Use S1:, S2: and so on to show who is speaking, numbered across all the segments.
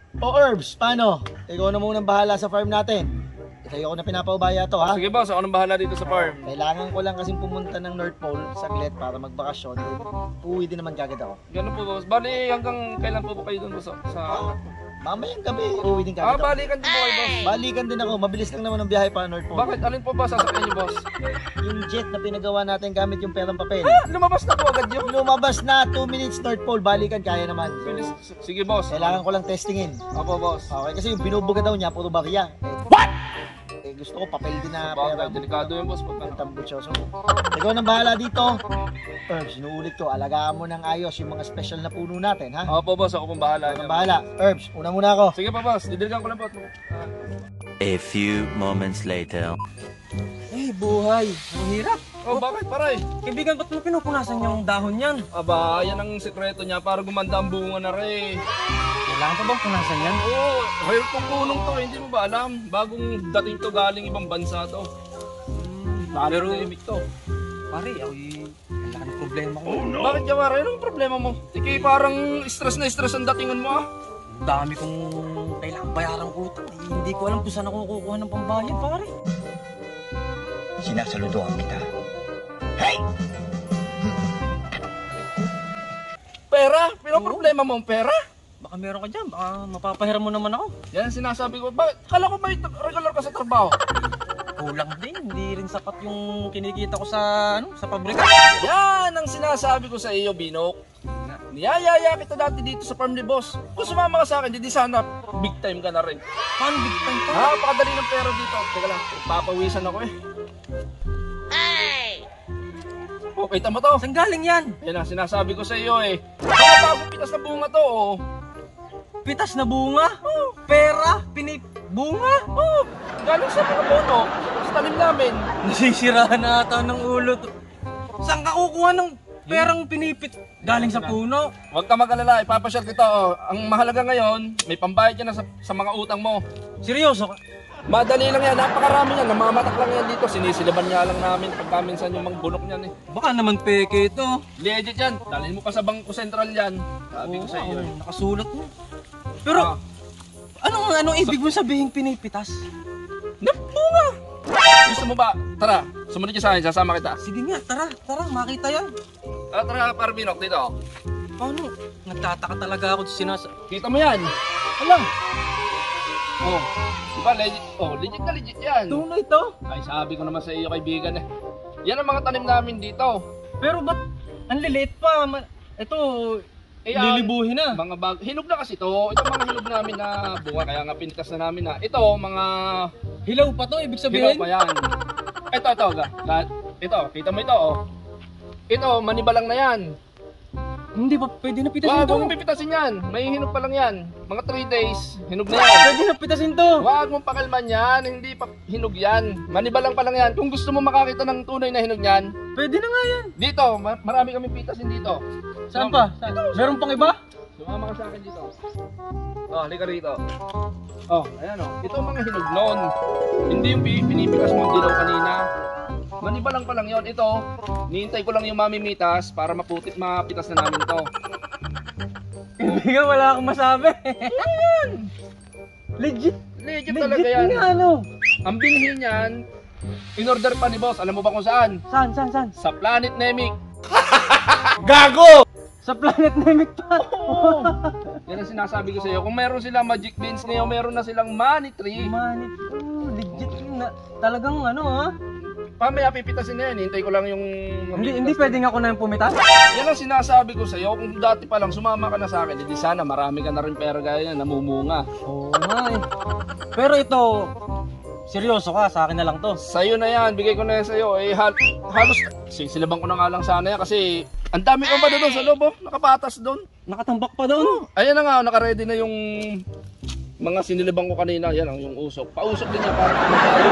S1: O Herbs, paano? Ikaw na munang bahala sa farm natin. Sa'yo ko na pinapaubaya to, ha?
S2: Sige boss, ako nang bahala dito sa farm.
S1: Kailangan ko lang kasing pumunta ng North Pole saglit para magbakasyon. Uwi din naman kagad ako.
S2: Ganun po boss. Bali hanggang kailan po ba kayo dun boss?
S1: Mamayang gabi, uwi din kagad ako.
S2: Balikan din po kayo boss.
S1: Balikan din ako, mabilis lang naman ang biyahe para North Pole.
S2: Bakit? Alin po ba sasakyan niyo boss?
S1: Yung jet na pinagawa natin gamit yung perang papel.
S2: Lumabas na po agad yun.
S1: Lumabas na, 2 minutes North Pole, balikan kaya naman.
S2: Sige boss.
S1: Kailangan ko lang testingin.
S2: Opo boss.
S1: Okay, kasi yung binubuga daw niya, puro barya. What? Gusto ko papel din na pera.
S2: Delikado yun boss.
S1: Tambutsoso. Ikaw nang bahala dito. Herbs, inuulit ko, alagaan mo ng ayos yung mga special na puno natin, ha?
S2: Opo boss, ako pong bahala.
S1: Ikaw nang bahala. Herbs, una muna ako.
S2: Sige pa boss, didiligan ko lang po.
S3: A few moments later.
S4: Buhay. Ang hirap.
S2: Oh, bakit paray?
S4: Kaibigan, ba't mo pinupunasan yung dahon yan?
S2: Aba, yan ang sekreto niya para gumanda ang bunga na rin.
S4: Kailangan pa bang punasan yan?
S2: Oo, hirap kong punong to, hindi mo ba alam? Bagong dating to galing ibang bansa to.
S4: Pero,
S2: Limit to.
S4: pare, ang laki ng problema ko.
S2: Bakit Jawara? Anong problema mo? Tiki, parang stress na stress ang datingan mo ah.
S4: Ang dami kong kailangan bayarang utang. Hindi ko alam kung saan ako kukuha ng pambayad, pare.
S1: Sinasaludoan kita. Hey!
S2: Pera? Pinoproblema mo ang pera?
S4: Baka meron ka dyan, baka mapapahiram mo naman ako.
S2: Yan sinasabi ko. Bakit? Kala ko may regular ka sa trabaho.
S4: Kulang din, hindi rin sapat yung kinikita ko sa, sa pabrika.
S2: Yan ang sinasabi ko sa iyo, Binok. Niyayaya kita dati dito sa farm ni boss. Kung sumama ka sa akin, di sana big time ka na rin.
S4: Paano big time pa?
S2: Napakadali ng pera dito. Teka lang, papawisan ako eh. Oh, kita mo to?
S4: Saan galing yan?
S2: Yan ang sinasabi ko sa iyo eh. Mga bagong pitas na bunga to oh.
S4: Pitas na bunga? Pera? Bunga?
S2: Oh, galing sa mga bono. Sa talim namin.
S4: Nasisirahan na ata ng ulo to. Saan ka kukuha ng perang pinipit? Galing sa puno?
S2: Huwag ka mag-alala, ipapasyal kita oh. Ang mahalaga ngayon, may pambayad ka na sa mga utang mo.
S4: Seryoso ka?
S2: Madali lang yan, napakarami yan. Namamatak lang yan dito. Sinisilaban nga lang namin pagka minsan yung mga bunok niyan eh.
S4: Baka naman peke ito.
S2: Legit yan. Dalhin mo pa sa Bangko Sentral yan. Sabi ko sa iyo eh.
S4: Nakasulat mo. Pero, anong ibig mo sabihin pinipitas?
S2: Bunga! Gusto mo ba? Tara, sumunod ka sa akin, sasama kita.
S4: Sige nga, tara, makita yan.
S2: Tara, Binok, dito.
S4: Paano? Nagtataka talaga ako sa
S2: Kita mo yan.
S4: Alam,
S2: Oh, diba legit? Oh, legit na legit yan.
S4: tunay to.
S2: Ay, sabi ko naman sa iyo kaibigan eh. Yan ang mga tanim namin dito.
S4: Pero ba't ang liliit pa? Ito, lilibuhin na.
S2: Mga hinog na kasi to. Ito mga hinog namin na bunga, kaya nga pinitas na namin na. Ito, mga
S4: Hilaw pa to, ibig
S2: hinog
S4: sabihin?
S2: pa yan. Ito, kita mo ito oh. Ito, manibalang na yan.
S4: Hindi ba pwede na pitasin
S2: Wag
S4: to?
S2: mong pipitasin yan. May hinog pa lang yan. Mga 3 days, hinog na yan.
S4: Pwede na pitasin to.
S2: Wag mong pakalman yan. Hindi pa hinog yan. Manibalang pa lang yan. Kung gusto mo makakita ng tunay na hinog yan,
S4: Pwede na nga yan.
S2: dito, marami kami pitasin dito.
S4: Saan pa? Meron pang iba?
S2: Sumama ka sa akin dito. Oh, halika rito. Oh, ayan oh. Ito ang mga hinog nun. Hindi yung pinipitas mo dilaw kanina. Manibalang pa lang yon. Ito, nihintay ko lang yung mamimitas para mapitas na namin to.
S4: Kaibigan, wala akong masabi. Legit.
S2: Legit talaga yan.
S4: nga ano.
S2: Ang binhi niyan, in-order pa ni boss. Alam mo ba kung saan?
S4: Saan?
S2: Sa Planet Nemic.
S4: Sa Planet Namek pa.
S2: Oo. Yan ang sinasabi ko sa iyo. Kung meron silang magic beans ngayon, meron na silang money tree.
S4: Manit. Legit na. Talagang ano ha?
S2: Pamaya pipitasin na yan. Hintay ko lang yung...
S4: Hindi pwedeng ako na yung pumitas.
S2: Yan ang sinasabi ko sa iyo. Kung dati pa lang sumama ka na sa akin, hindi sana marami ka na rin pera gaya yan, namumunga.
S4: Oo nga eh. Pero ito, seryoso ka, sa akin na lang to.
S2: Sa'yo na yan, bigay ko na yan sa'yo. Eh, halos, silabang ko na nga lang sana yan kasi ang dami ko pa doon sa loob, oh. Nakapatas doon.
S4: Nakatambak pa doon.
S2: Ayan na nga, nakaready na yung mga sinilibang ko kanina. Yan ang yung usok. Pausok din yan para kumakayo.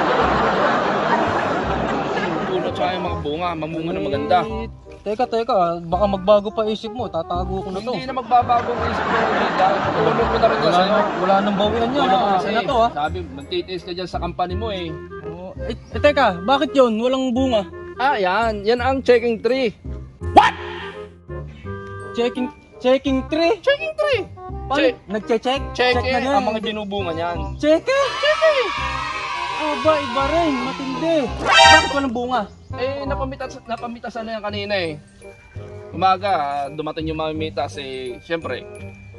S2: Puno tsaka yung mga bunga, mamunga na maganda.
S4: Teka, baka magbago pa isip mo, tatago ko na to.
S2: Hindi na magbabago ang isip ko. Tulong ko na rin yan sa'yo.
S4: Wala nang bawian niya. Kasi na to ha.
S2: Sabi, magtitiis ka dyan sa company mo eh.
S4: Teka, bakit yun? Walang bunga.
S2: Ah, yan. Yan ang checking tree.
S4: Checking tree?
S2: Checking tree.
S4: Paano? Nagche-check?
S2: Check
S4: na din.
S2: ang mga binubunga niyan.
S4: Check? Aba, iba rin. Matindi. Bakit walang bunga?
S2: Eh, napamitasan na yan kanina eh. Umaga, dumating yung mamimitas eh, syempre.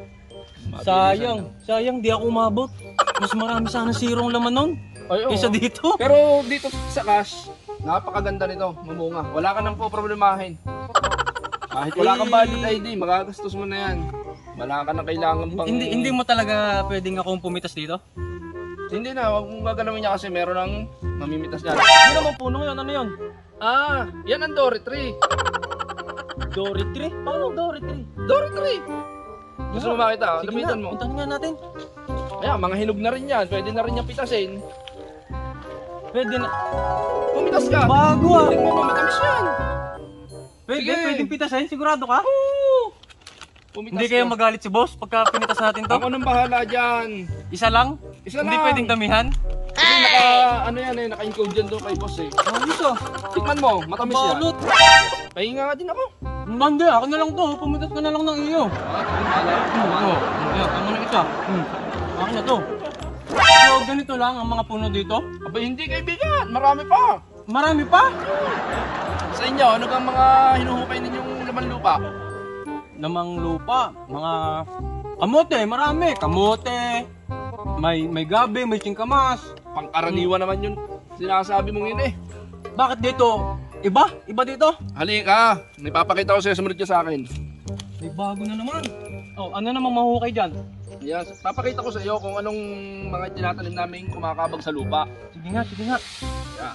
S4: Sayang, di ako umabot. Mas marami sana sirong laman nun.
S2: Ay, oo.
S4: Kaysa dito.
S2: Pero dito sa cash, napakaganda nito, mamunga. Wala ka nang po problemahin. Kahit wala kang valid ID, magagastos mo na yan. Wala ka nang kailangan pang...
S4: Hindi mo talaga pwedeng akong pumitas dito?
S2: Hindi na, huwag mong gagalawin niya kasi meron ng mamimitas niya.
S4: Hindi naman puno yun. Ano yun?
S2: Ah, yan ang Dory Tree.
S4: Dory tree? Paano Dory tree?
S2: Dory Tree! Gusto mo makita?
S4: Sige
S2: Lapitan
S4: nga,
S2: mo.
S4: puntahan nga natin.
S2: Ayan, mga hinog na rin yan. Pwede na rin yung pitasin.
S4: Pwede na.
S2: Pumitas ka.
S4: Bago ah.
S2: Tingnan mo, matamis yan. Sige.
S4: Pwedeng pitasin? Sigurado ka?
S2: Pumitas
S4: Hindi kayo
S2: ka.
S4: magalit si boss pagka pinitas natin to?
S2: Ako nang bahala dyan.
S4: Isa lang?
S2: Isa
S4: Hindi
S2: lang.
S4: pwedeng damihan?
S2: Kasi ano yan eh, naka-encode dyan doon kay boss eh.
S4: Ayos ah.
S2: Tikman mo, matamis yan.
S4: Balot.
S2: Pahinga nga din ako.
S4: Hindi, ako na lang to. Pumitas ka na lang ng iyo. Oo. Ayan, tama na isa. Ako na to. So, ganito lang ang mga puno dito.
S2: Aba hindi kaibigan, marami pa.
S4: Marami pa.
S2: Sa inyo, ano kang mga hinuhukay ninyong laman lupa?
S4: Namang lupa, mga kamote, marami. Kamote, may gabi, may singkamas.
S2: Pangkaraniwan naman yun. Sinasabi mong yun eh.
S4: Bakit dito? Iba? Iba dito?
S2: Halika, may papakita ko sa'yo, sumunod ka sa akin.
S4: May bago na naman. Oh, ano namang mahukay dyan?
S2: Yes, papakita ko sa iyo kung anong mga tinatanim namin kumakabag sa lupa.
S4: Sige nga, sige nga.
S2: Yeah.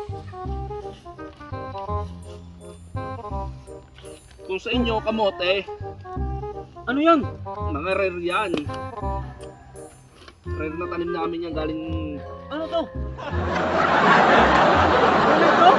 S2: Kung sa inyo, kamote,
S4: Ano yan?
S2: mga rare yan. Rare na tanim namin yan galing...
S4: Ano to? Ano to?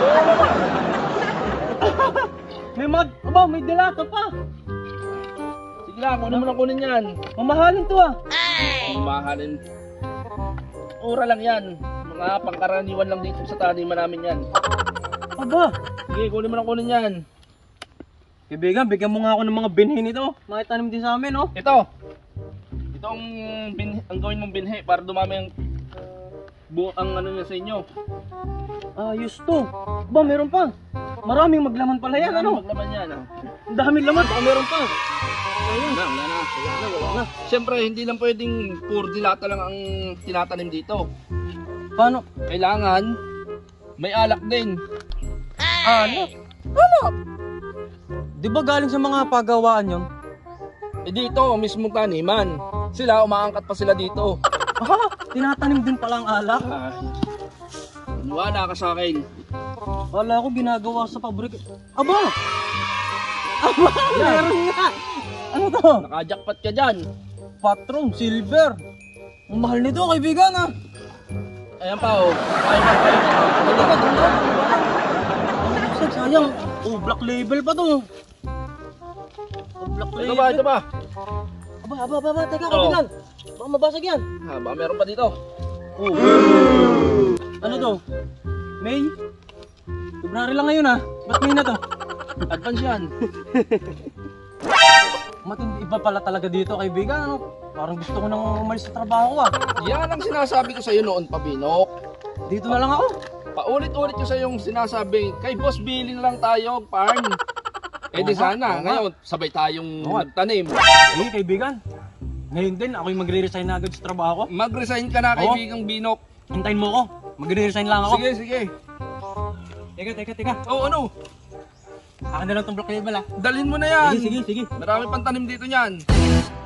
S4: May delata pa.
S2: Sige lang, kunin mo lang kunin yan.
S4: Mamahalin to ah.
S2: Mahalin. Ura lang yan. Mga pangkaraniwan lang dito sa taniman namin yan.
S4: Aba,
S2: Sige, kunin mo lang kunin yan.
S4: kaibigan, bigyan mo nga ako ng mga binhi nito. Makitanim din sa amin, oh.
S2: Ito. Ito ang gawin mong binhi para dumami ang ano niya sa inyo.
S4: Ayos to. Ba, meron pa. Maraming maglaman pala yan, ano?
S2: Maglaman yan. Ah.
S4: Ang daming laman, baka meron pa.
S2: Wala na. Siyempre, hindi lang pwedeng puro dilata lang ang tinatanim dito.
S4: Paano?
S2: Kailangan may alak din.
S4: Alak? Di ba galing sa mga pagawaan yon?
S2: Eh dito, mismong taniman. Sila, umaangkat pa sila dito.
S4: Ah, tinatanim din pala ang alak.
S2: Wala ka sa akin.
S4: Wala ko ginagawa sa pabrika. Aba! Aba, meron nga! Ano to?
S2: Nakajakpat ka dyan.
S4: Patron, silver. Ang mahal nito, kaibigan ah.
S2: Ayan pa oh.
S4: Sayang. Oh, black label pa to. Oh, black label.
S2: Ito ba?
S4: Aba, teka, kaibigan. Baka mabasag yan.
S2: Baka meron pa dito.
S4: Oh. Ano to? May? February lang ngayon ah. Ba't May na to?
S2: Advance yan.
S4: Matindi iba pala talaga dito, kaibigan. Ano? Parang gusto ko nang umalis sa trabaho ah.
S2: Yan ang sinasabi ko sa'yo noon pa, Binok.
S4: Dito na lang ako.
S2: Paulit-ulit ko sa yung sinasabi, kay Boss Billy na lang tayo, farm. Eh di sana, ngayon sabay tayong magtanim.
S4: Eh, kaibigan. Ngayon din, ako yung magre-resign na agad sa trabaho ko.
S2: Mag-resign ka na, kaibigang Binok.
S4: Hintayin mo ako. Magre-resign lang ako.
S2: Sige.
S4: Teka.
S2: Oh, ano?
S4: Akin na lang tong black label ah.
S2: Dalhin mo na yan.
S4: Sige.
S2: Marami pang tanim dito niyan.